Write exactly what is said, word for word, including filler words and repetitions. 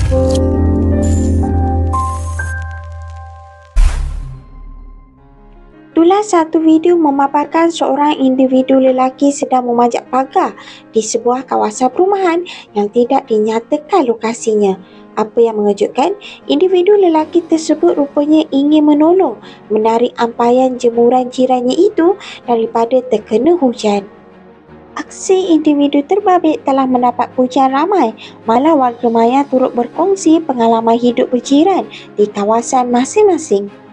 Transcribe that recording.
Itulah satu video memaparkan seorang individu lelaki sedang memanjat pagar di sebuah kawasan perumahan yang tidak dinyatakan lokasinya. Apa yang mengejutkan, individu lelaki tersebut rupanya ingin menolong menarik ampaian jemuran jirannya itu daripada terkena hujan. Aksi individu terbabit telah mendapat pujian ramai, malah warga maya turut berkongsi pengalaman hidup berjiran di kawasan masing-masing.